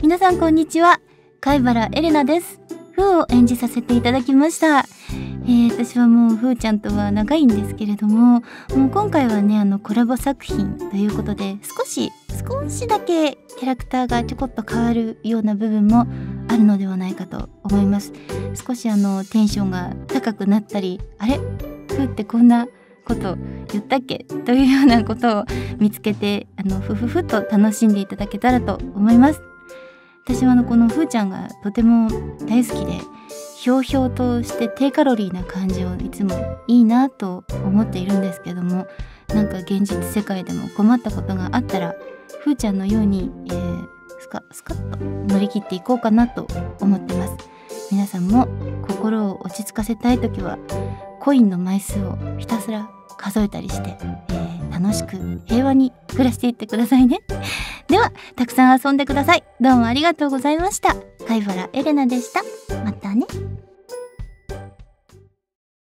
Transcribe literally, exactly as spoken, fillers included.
皆さんこんにちは。貝原エレナです。フーを演じさせていただきました。えー、私はもうフーちゃんとは長いんですけれども、もう今回はねあのコラボ作品ということで、少し少しだけキャラクターがちょこっと変わるような部分もあるのではないかと思います。少しあのテンションが高くなったり、あれフーってこんなこと言ったっけというようなことを見つけて、あのふふふと楽しんでいただけたらと思います。私はあのこのふーちゃんがとても大好きで、ひょうひょうとして低カロリーな感じをいつもいいなと思っているんですけども、なんか現実世界でも困ったことがあったらふーちゃんのように、えー、スカスカッと乗り切っていこうかなと思ってます。皆さんも心を落ち着かせたいときはコインの枚数をひたすら数えたりして、えー、楽しく平和に暮らしていってくださいね。ではたくさん遊んでください。どうもありがとうございました。貝原エレナでした。またね。